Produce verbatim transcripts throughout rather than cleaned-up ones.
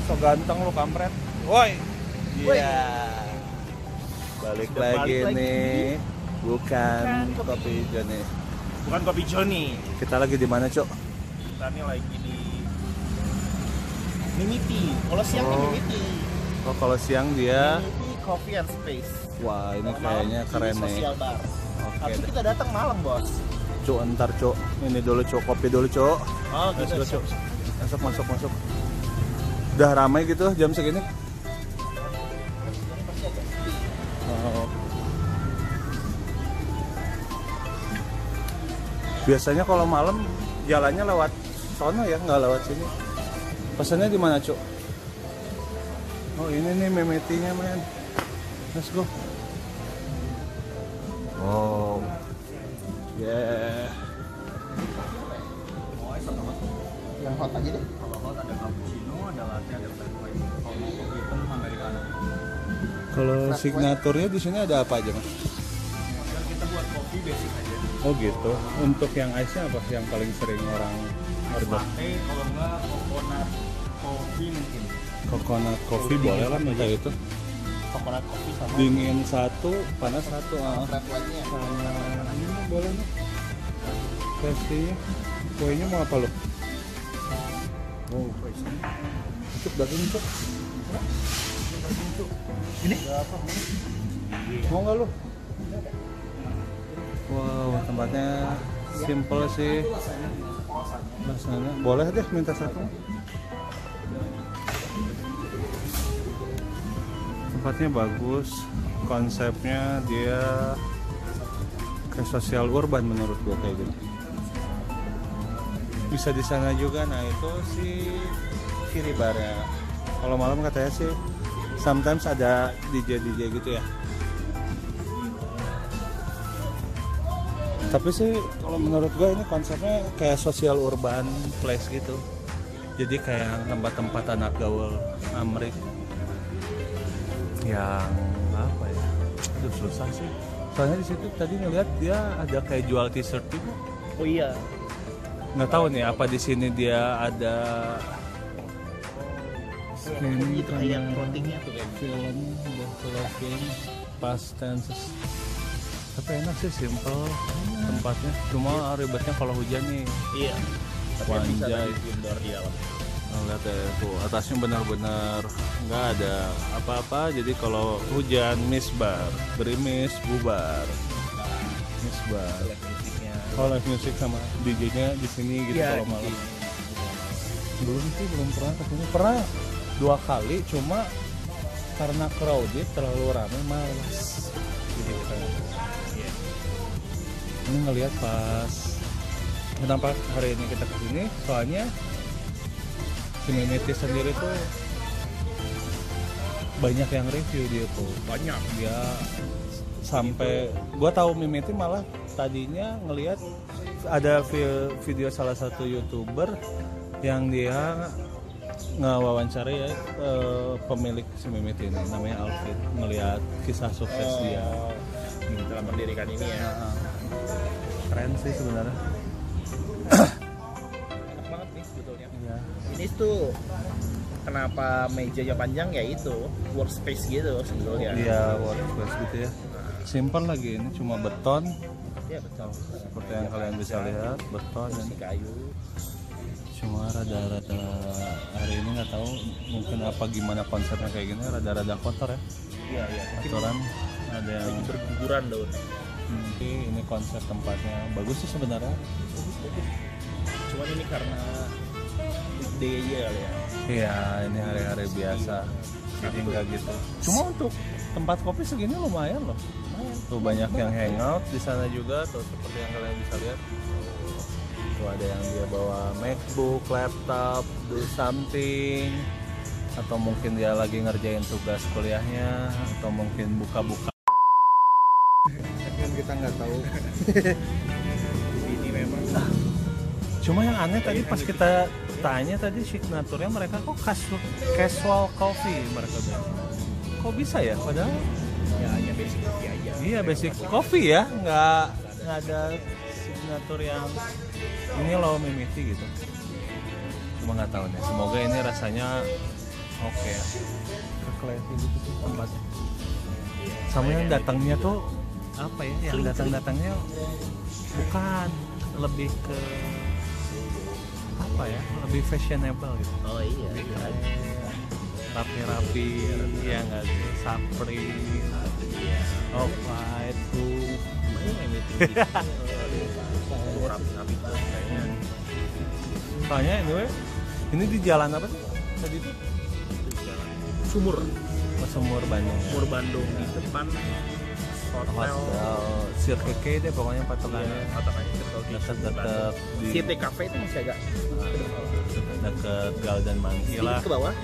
so ganteng lu kampret. Woi. Iya. Balik Sudah lagi balik nih. lagi. Bukan, Bukan Kopi Joni. Bukan Kopi Joni. Kita lagi di mana, Cok? Kita nih lagi di Mimiti. Kalau siang Oh. di Mimiti. Oh, kalau siang dia. Mimiti Coffee and Space. Wah, ini Kalau kayaknya malam keren ini nih. Social bar. Oke Tapi deh. kita datang malam, Bos. Cok, entar, Cok. Ini dulu, Cok. Kopi dulu, Cok. Oh, Let's gitu. go, Cok. Masuk, masuk, masuk. Udah ramai gitu jam segini? Oh. Biasanya kalau malam jalannya lewat sono ya, nggak lewat sini. Pesannya di mana, Cuk? Oh, ini nih memetinya, men. Let's go. Oh. Yeah. Yang hot aja deh. Kalau hot ada cappuccino, ada latte, ada flat white. Kalau mau kopi hitam americano. Kalau signaturnya di sini ada apa aja, Mas? Dan kita buat kopi basic aja. Oh, gitu. Untuk yang ice-nya apa yang paling sering orang order? Latte, kalau enggak coconut coffee mungkin. Coconut coffee boleh lah minta itu. Coconut coffee sama Dingin satu, panas satu. Ah. flat white-nya. Sama ini mah boleh nih. Pastinya. Kuenya mau apa lo? Oh, cuk daging cuk. Ini? Mau nggak lo? Wow, tempatnya simple sih. Rasanya boleh deh minta satu. Tempatnya bagus, konsepnya dia ke sosial urban menurut gua kayak gitu. Bisa di sana juga. Nah itu si kiri barnya. Kalau malam katanya sih sometimes ada D J D J gitu ya. Tapi sih kalau menurut gue ini konsepnya kayak sosial urban place gitu. Jadi kayak tempat-tempat anak gaul Amrik yang apa ya? Aduh susah sih. Soalnya di situ tadi ngeliat dia ada kayak jual t-shirt juga. Oh iya. Nggak tahu nih apa di sini dia ada Ini itu kayak clothing-nya tuh kayak film, buat film, past tenses. Tapi enak sih, simple tempatnya. Cuma ribetnya kalau hujan nih. Iya. Tapi bisa Wanjay. tadi indoor di dalam. Nah, lihat ya tuh atasnya benar-benar nggak ada apa-apa. Jadi kalau hujan misbar, berimis bubar. Misbar. Live musiknya. Oh, live music sama D J-nya di sini gitu Iya, kalau malam. di sini. Belum sih, belum pernah kesini. Pernah dua kali, cuma karena crowded terlalu ramai malas. Jadi bukan. Ini ngelihat pas kenapa hari ini kita kesini, soalnya si Mimiti sendiri tuh banyak yang review dia tuh. Banyak. Dia sampai gua tahu Mimiti malah tadinya ngelihat ada vi- video salah satu YouTuber yang dia ngewawancara ya eh, pemilik si Mimiti ini namanya Alvin, ngelihat kisah sukses dia. Dalam mendirikan ini ya. Nah, keren sih sebenarnya. Enak banget nih sebetulnya. Iya. Ini tuh kenapa mejanya panjang ya itu workspace gitu sebetulnya. Iya, workspace gitu ya. Simple lagi, ini cuma beton. Iya betul. Seperti yang kalian bisa lihat, beton dan Kursi kayu. cuma rada-rada hari ini nggak tahu mungkin apa gimana konsepnya kayak gini, rada-rada kotor ya. Iya iya. Mungkin Kotoran ada yang lagi berguguran daun. hmm, ini konsep tempatnya bagus sih sebenarnya. Cuman ini karena weekday aja kali ya. Iya, ini hari-hari biasa. Jadi nggak gitu. Cuma untuk tempat kopi segini lumayan loh. Tuh banyak yang hangout di sana juga, tuh seperti yang kalian bisa lihat. Tuh ada yang dia bawa MacBook, laptop, do something, atau mungkin dia lagi ngerjain tugas kuliahnya, atau mungkin buka-buka. Kan kita nggak tahu. Ini memang. Cuma yang aneh tadi pas kita tanya tadi signaturnya mereka kok casual, casual coffee mereka bilang. Kok bisa ya? Padahal Ya hanya basic coffee aja. iya basic coffee ya, nggak nggak ada signatur yang ini loh Mimiti gitu. Cuma nggak tahu nih. Semoga ini rasanya Oke. Ke Clevi itu tempatnya. Sama yang datangnya tuh apa ya? Yang datang-datangnya bukan lebih ke apa ya? Lebih fashionable gitu. Oh iya. Rapi-rapi, ya nggak sih? Sapri, off-white, tuh. Rapi-rapi tuh kayaknya. Soalnya anyway, ini di jalan apa sih? Tadi itu Sumur, Sumur Bandung. Ya? Sumur Bandung di depan hotel. Hotel Circle K deh pokoknya patokannya. Patokannya Circle K. Dekat-dekat di City Cafe itu masih agak dekat Galdan Mangki lah. ke bawah.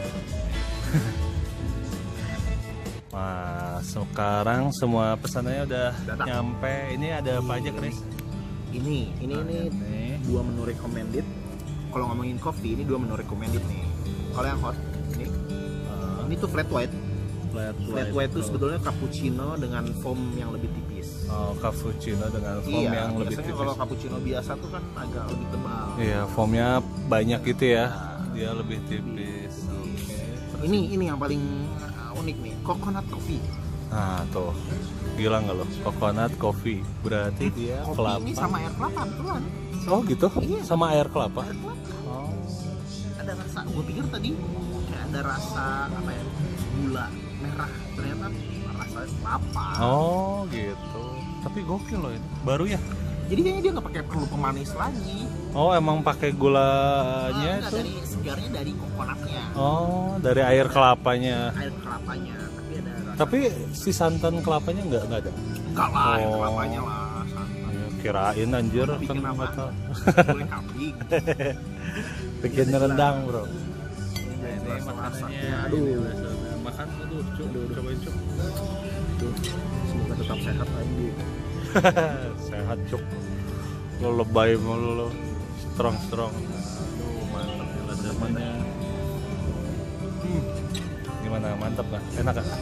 Nah, sekarang semua pesanannya udah Datang. nyampe. Ini ada apa aja, Chris? Ini, ini Nah, ini ini. dua menu recommended. Kalau ngomongin coffee, ini dua menu recommended nih. Kalau yang hot, ini Uh, ini tuh flat white. flat Flat white itu sebetulnya cappuccino dengan foam yang lebih tipis. Oh, cappuccino dengan foam Iya, yang lebih biasanya tipis. kalau cappuccino biasa tuh kan agak lebih tebal. Iya, foamnya banyak gitu ya. Dia lebih tipis. Oke. Ini ini yang paling uh, unik nih, coconut coffee. Nah, tuh. Gila nggak lo? Coconut coffee. Berarti dia Kopi kelapa. ini sama air kelapa betulan. Oh, gitu? Iya. Sama air kelapa. Air kelapa. Oh. Ada rasa, gue pikir tadi kayak ada rasa apa ya, gula merah, ternyata rasa kelapa. Oh, gitu. Tapi gokil loh ini. Baru ya? Jadi kayaknya dia nggak pakai perlu pemanis lagi. Oh, emang pakai gulanya Ah, enggak, itu? dari segarnya dari coconutnya, Oh, dari air kelapanya. air kelapanya. Tapi ada rasa. Tapi si santan kelapanya nggak nggak ada. Enggak lah, air Oh. kelapanya lah. santai. Ayo, kirain anjir Bikin kan apa? nggak tahu. Kue kambing. Bikin rendang bro. Ini makanannya. Aduh. Aduh. Makan aduh, cuk, cobain cuk. Tuh, semoga tetap sehat lagi. Sehat cuk. Lo lebay mulu lo. Strong strong. Aduh mantap ya lezatnya. Hmm. Gimana mantap nggak? Enak nggak?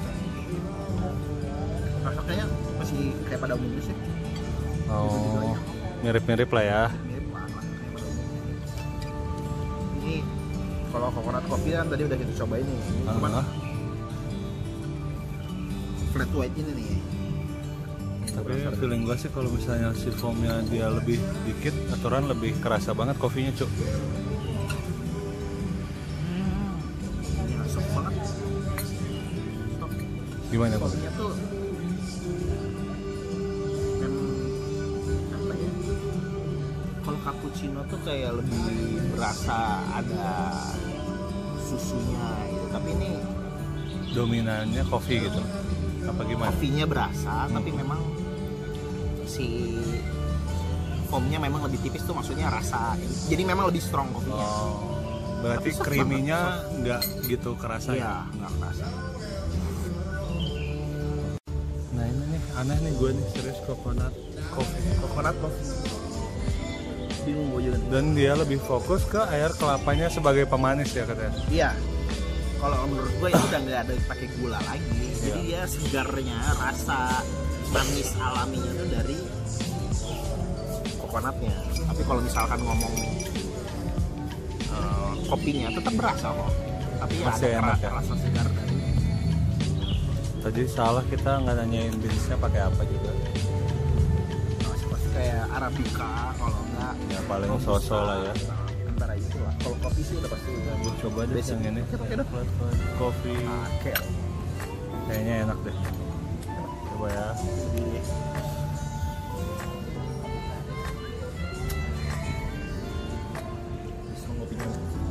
Rasanya masih kayak pada umumnya sih. Oh, mirip-mirip lah ya. Mirip lah, rasanya pada umumnya. Ini kalau coconut coffee kan tadi udah kita cobain nih. Ini cuman Ah, flat white ini nih. tapi feeling gue sih kalau misalnya si foamnya dia lebih dikit, aturan lebih kerasa banget kopinya cuk. Ini asap banget. Stop. Gimana bang? Kopinya tuh kan apa ya? Kalau cappuccino tuh kayak lebih berasa ada susunya gitu. Tapi ini Dominannya kopi gitu. Apa gimana? kopinya berasa, tapi memang si foamnya memang lebih tipis tuh, maksudnya rasa. Jadi memang lebih strong kopinya. Oh, berarti Tapi soft creamy-nya banget, nggak gitu kerasa Iya, ya? nggak kerasa. Nah ini nih aneh nih gue nih serius coconut coffee. Coconut coffee. Bingung gue juga nih. Dan dia lebih fokus ke air kelapanya sebagai pemanis ya katanya. Iya. Kalau menurut gue itu udah nggak ada pakai gula lagi. Jadi Iya. dia segarnya, rasa manis alaminya tuh dari coconutnya. Tapi kalau misalkan ngomong eh, kopinya tetap berasa kok. Tapi ya Masih ada enak ra- ya? rasa segar dari. Tadi salah kita nggak nanyain beansnya pakai apa juga. Pasti kayak arabica, kalau enggak Ya paling robusta. sosok lah ya. Antara itu lah. Kalau kopi sih udah pasti udah. Gue coba deh Basic. yang ini. Oke, oke dah. Flat white coffee. Oke. Kayaknya enak deh. Coba ya. Jadi bisa ngopinya.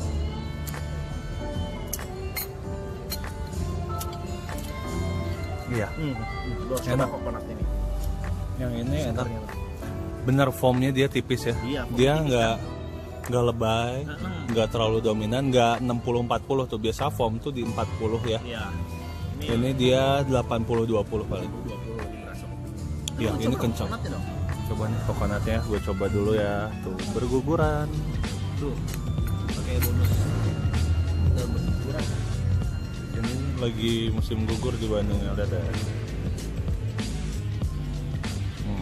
Iya. Hmm, gue harus Enak. coba coconut ini. Yang ini enak. Bener foamnya dia tipis ya. Iya, foam Dia tipis nggak nggak lebay, Mm-mm. nggak terlalu dominan, nggak enam puluh empat puluh tuh biasa foam tuh di empat puluh ya. Iya. Ini dia delapan puluh dua puluh paling. dua puluh lebih berasa. Iya, Coba ini kencang. coconutnya dong. Coba nih coconutnya, gue coba dulu ya. Tuh berguguran. Tuh. Pakai bonus. Udah berkurang. Ini lagi musim gugur di Bandung ya, udah ada. Hmm.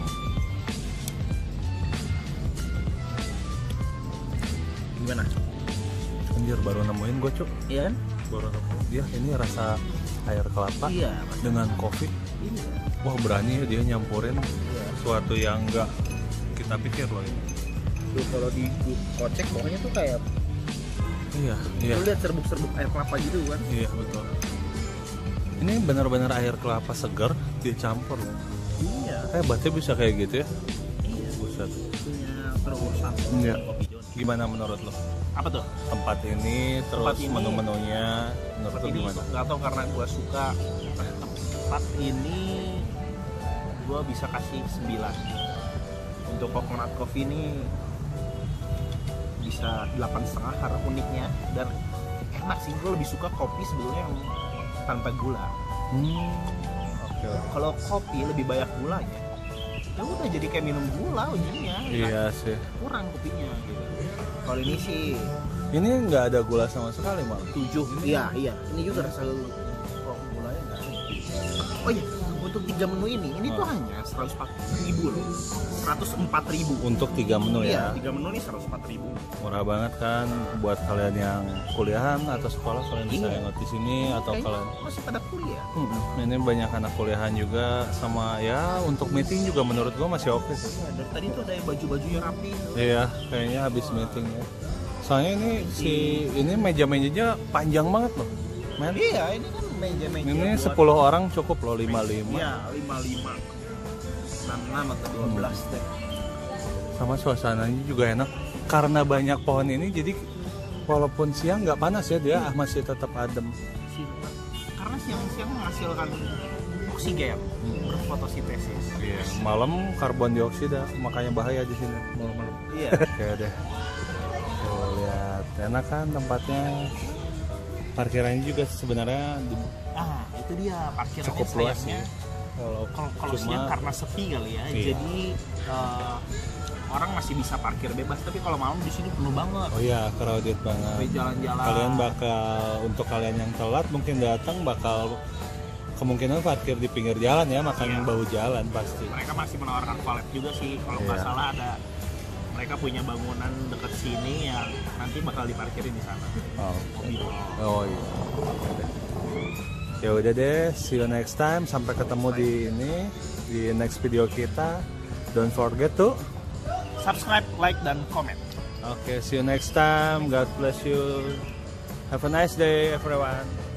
Gimana? Anjir anjir baru nemuin gue cuk. Iya kan? Baru nemuin. Dia ini rasa air kelapa Iya. dengan kopi. Iya. Wah berani ya dia nyampurin Iya. sesuatu yang enggak kita pikir loh ini. Tuh kalau di di kocek pokoknya tuh kayak Iya, iya. lu lihat serbuk-serbuk air kelapa gitu kan. Iya betul. Ini benar-benar air kelapa segar dicampur loh. Iya. Hebatnya bisa kayak gitu ya. Iya. Buset. Punya terobosan. Iya. Kopi John. Gimana menurut lo? Apa tuh? Tempat ini terus Tempat ini- menu-menunya menurut Tempat lo ini gimana? nggak tahu karena gue suka tempat ini gue bisa kasih sembilan. Untuk coconut coffee ini bisa delapan setengah karena uniknya dan enak sih. Gue lebih suka kopi sebetulnya yang tanpa gula. Hmm. Oke. Kalau kopi lebih banyak gulanya, ya udah jadi kayak minum gula ujungnya. Iya sih. Kurang kopinya gitu. Kalau ini sih Ini nggak ada gula sama sekali malah. tujuh. Iya, iya. Ini juga rasa kok gulanya nggak ada. Oh iya, untuk tiga menu ini, ini tuh Oh. hanya seratus empat ribu loh. seratus empat ribu. Untuk tiga menu Iya, ya. tiga menu ini seratus empat ribu. Murah banget kan buat kalian yang kuliahan atau sekolah kalian bisa Iya. hangout di sini atau Kayaknya kalian. masih pada kuliah. Hmm, ini banyak anak kuliahan juga sama ya untuk meeting juga menurut gua masih oke sih. Nah, dari tadi tuh ada baju-bajunya rapi. Iya, kayaknya habis meeting ya. Soalnya ini si ini meja-mejanya panjang banget loh. Men. Iya, ini kan meja-meja. Ini buat- sepuluh orang cukup loh, lima puluh lima. Iya, lima puluh lima. enam puluh enam atau dua belas deh. Sama suasananya juga enak karena banyak pohon ini jadi walaupun siang nggak panas ya dia masih tetap adem. Karena siang-siang menghasilkan oksigen, berfotosintesis. Iya. Malam karbon dioksida makanya bahaya di sini malam-malam. Iya. Oke deh. Tuh lihat enak kan tempatnya. Parkirannya juga sebenarnya di- Ah, itu dia parkirannya cukup luas sayangnya. ya. Kalau Kalau kalau cuma- siang karena sepi kali ya, Iya. jadi eh, orang masih bisa parkir bebas. Tapi kalau malam di sini penuh banget. Oh iya, crowded banget. Sampai jalan-jalan. Kalian bakal untuk kalian yang telat mungkin datang bakal kemungkinan parkir di pinggir jalan ya, makan Iya. bau jalan pasti. Mereka masih menawarkan valet juga sih. Kalau nggak Iya. salah ada mereka punya bangunan dekat sini yang nanti bakal diparkirin di sana. Oh, Mobil. oh iya. Oke deh. Ya udah deh, see you next time. Sampai ketemu di ini di next video kita. Don't forget to. Subscribe, like, dan komen. Oke, see you next time. God bless you. Have a nice day everyone.